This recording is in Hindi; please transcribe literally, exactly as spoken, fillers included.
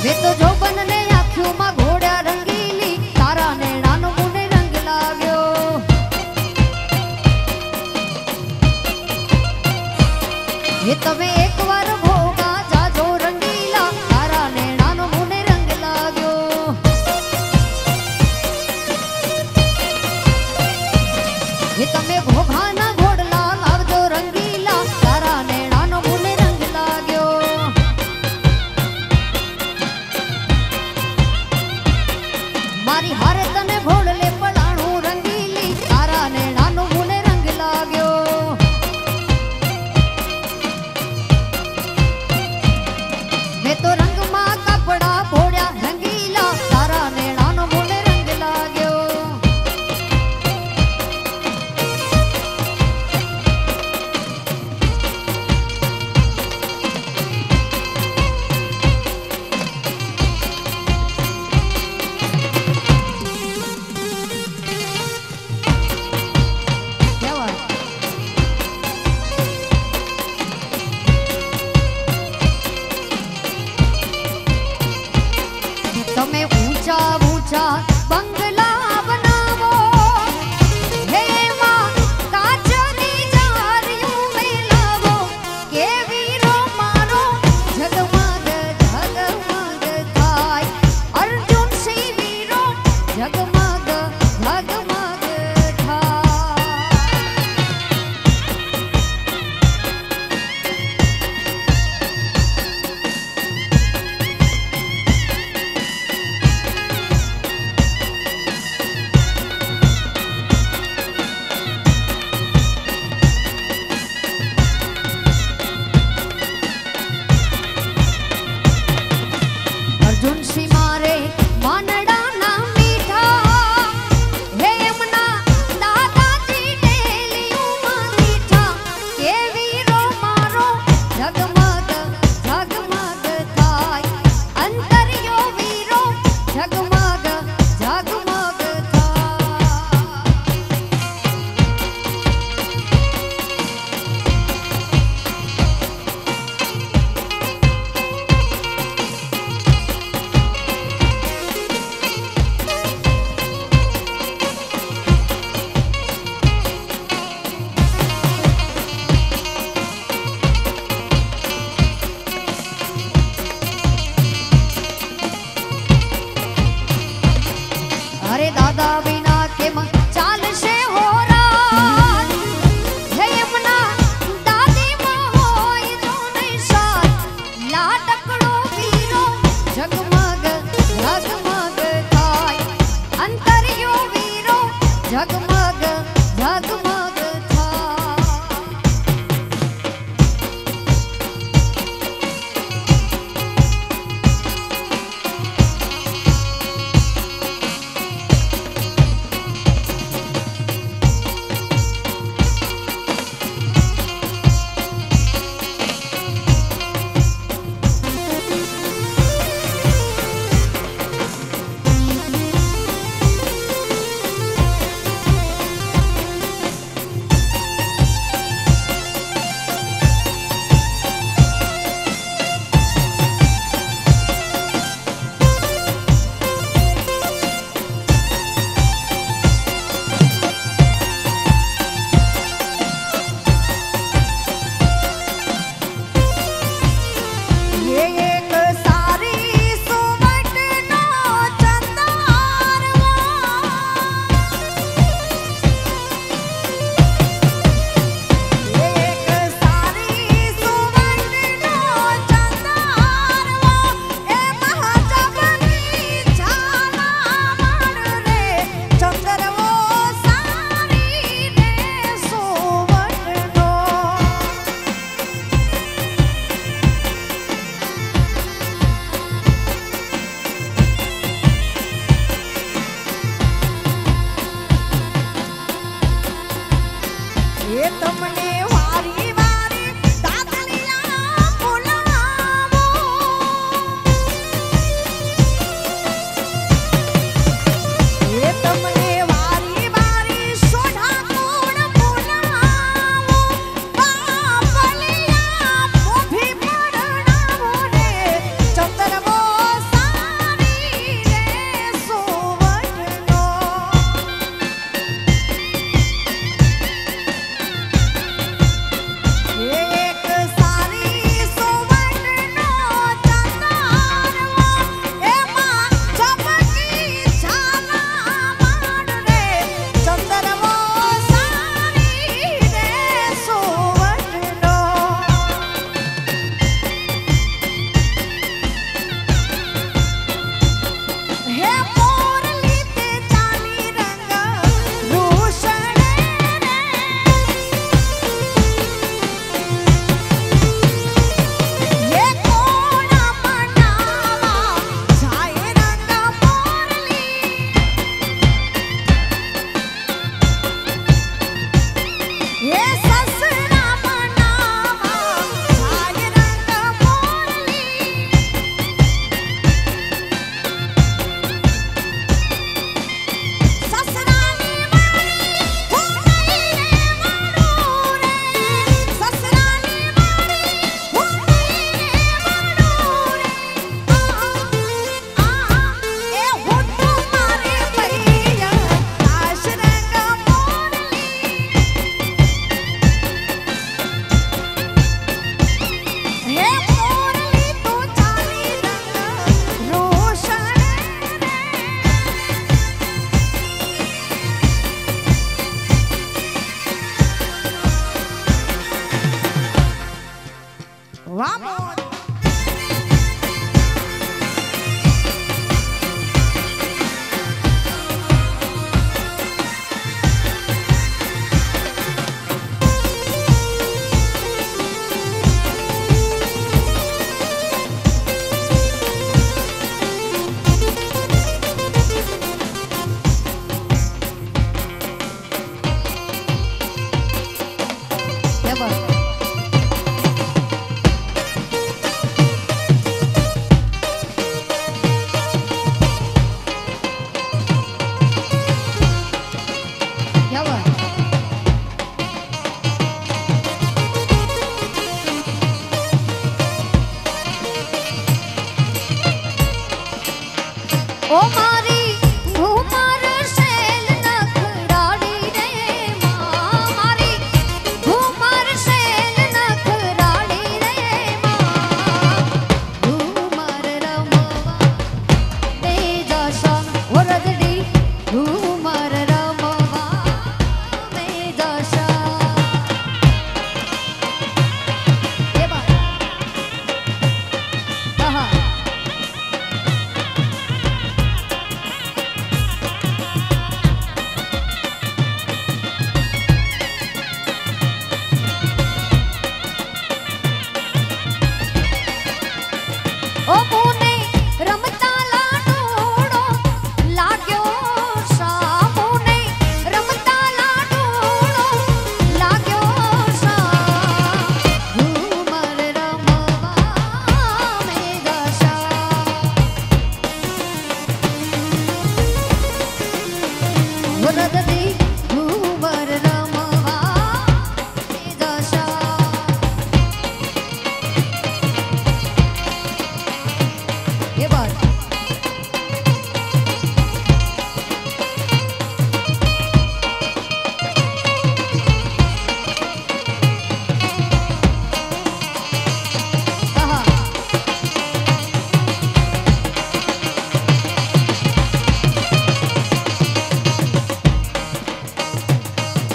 वे तो जो बनने आँखों में घोड़ा रंगीली तारा ने नानो मुने रंग लाग्यो। ये तमे एक बार भोगा जाजो रंगीला तारा ने नानो मुने रंग लाग्यो। ये तमे भोगा ना घोड़ला लावजो रंगीला तारा ने नानो मुने रंग लाग्यो। मारी हारे तने घोड़ले पलाणू रंगीली तारा ने नानो मुने रंग लाग्यो। मैं तो रंग मा कपड़ा भोड़ा रंगीला तारा ने नानो मुने रंग लाग्यो। क्या बात? तमे ऊंचा ऊंचा बंगला बनावो हे मां काचनी जारियों में लावो के वीरो मारो जगमग जगमग थाय अर्जुन सी वीरो जगमग जगमग थाय। अर्जुन सी मारे मानड़ा ना मीठा हे यमुना दादाजी डेलियों में मीठा के वीरो मारो जगमग जगमग थाय अंतरियो वीरो जगमग जगमग थाय। अरे दादा बिना के मन चाल से हो रात हे यमुना दादी मां होई जो नहीं साथ लाडकड़ो वीरो जगमग जगमग थाय अंतरियो वीरो जगमग जगमग थाय। ओ मारी